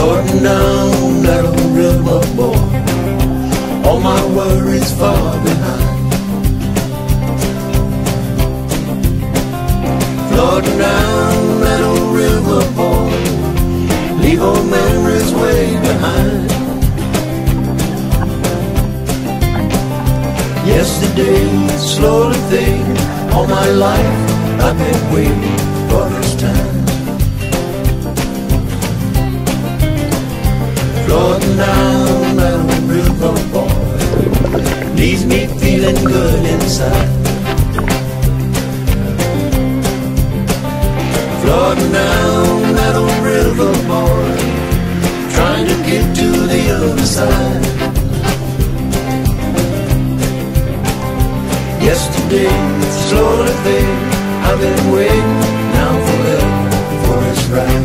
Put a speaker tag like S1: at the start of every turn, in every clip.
S1: Floating down that old river, boy, all my worries far behind. Floating down that old river, boy, leave old memories way behind. Yesterday slowly fading, all my life I've been waiting for this time. Floating down that old river, boy, leaves me feeling good inside. Floating down that old river, boy, trying to get to the other side. Yesterday slowly fading, I've been waiting now forever for this ride.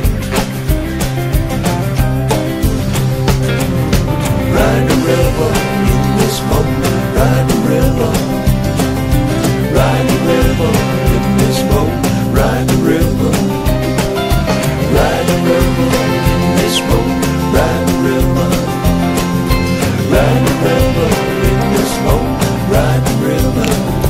S1: Ride the river in this boat, ride the river. Ride the river in this boat, ride the river. Ride the river in this boat, ride the river. Ride the river in this boat, ride the river.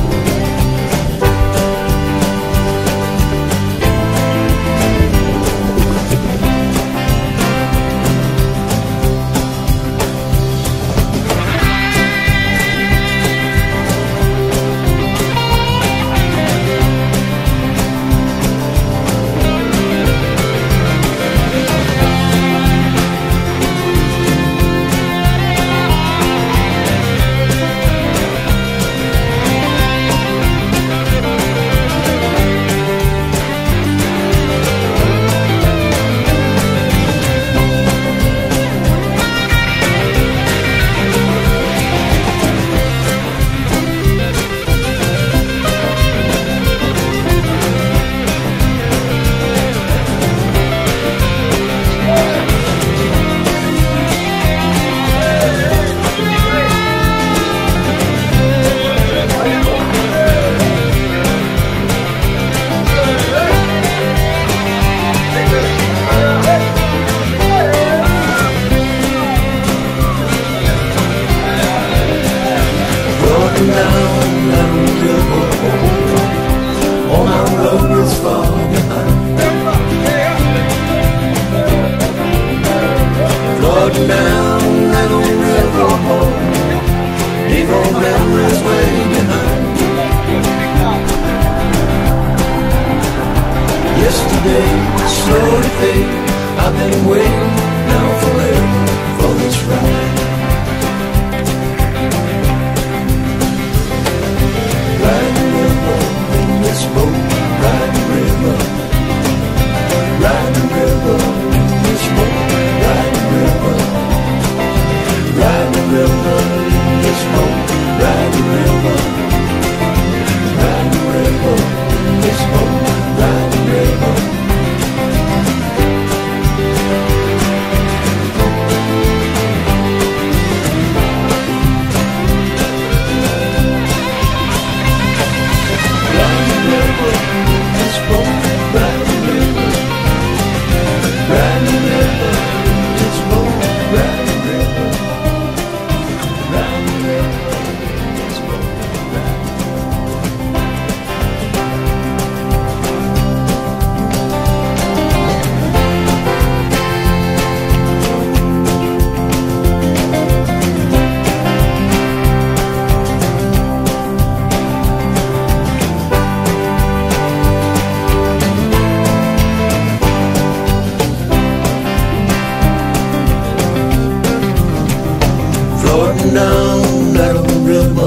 S1: Down that old river,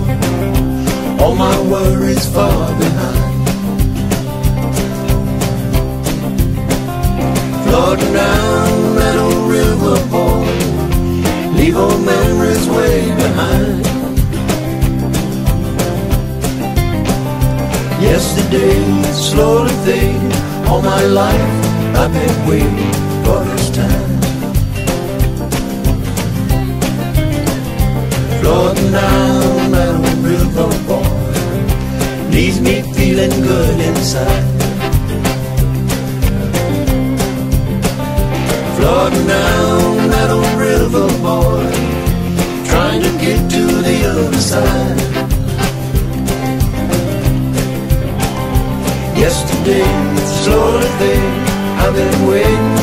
S1: boy, all my worries far behind. Floating down that old river, boy, leave old memories way behind. Yesterday slowly fading, all my life I've been waiting for this time. Floating down that old river, boy, leaves me feeling good inside. plodding down that old river, boy, trying to get to the other side. Yesterday, slowly, I've been waiting